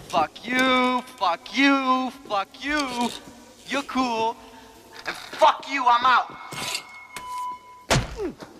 fuck you, fuck you, fuck you. You're cool. And fuck you, I'm out.